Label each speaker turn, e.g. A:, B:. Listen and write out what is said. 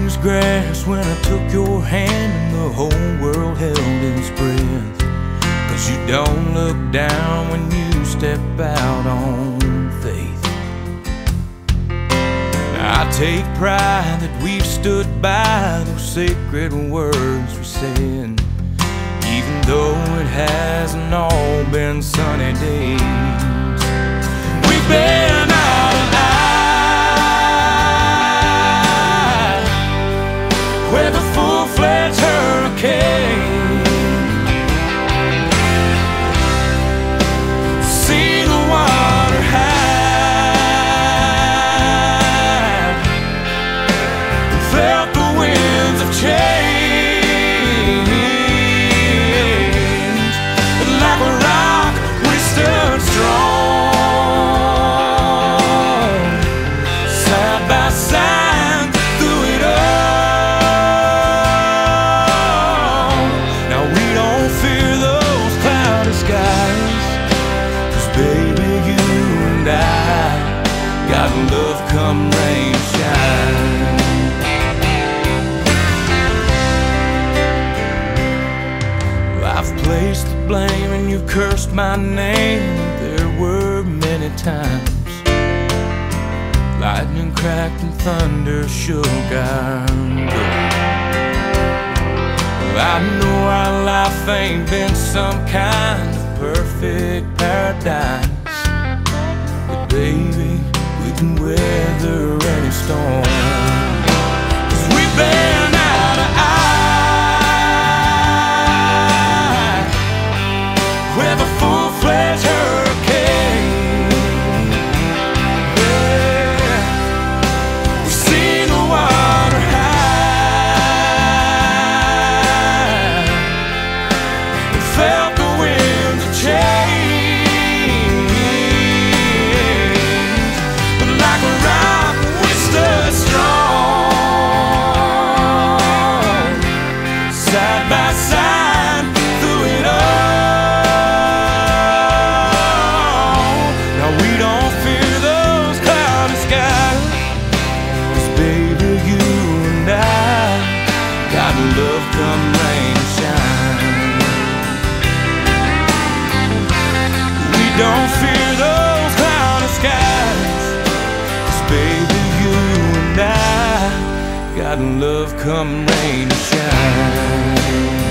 A: was grass when I took your hand and the whole world held its breath. 'Cause you don't look down when you step out on faith. I take pride that we've stood by those sacred words we said, even though it hasn't all been sunny days. We've been out of line with a full-fledged hurricane. See the water high, felt the winds of change, but like a rock we stood strong, side by side through it all. Now we don't fear those cloudy skies, 'cause baby you and I got love come rain shine. I've placed the blame and you cursed my name. There were many times lightning cracked and thunder shook our door. Well, I know our life ain't been some kind of perfect paradise, but baby, we can weather any storm. 'Cause we've been out of eye with a full-fledged hurricane. Yeah. We've seen the water high, we felt the winds of change, but like a rock we stood strong, side by side through it all. Now we don't fear those cloudy skies, 'cause baby you and I got love come rain shine. We don't fear those cloudy skies, 'cause baby you and I got love come rain shine.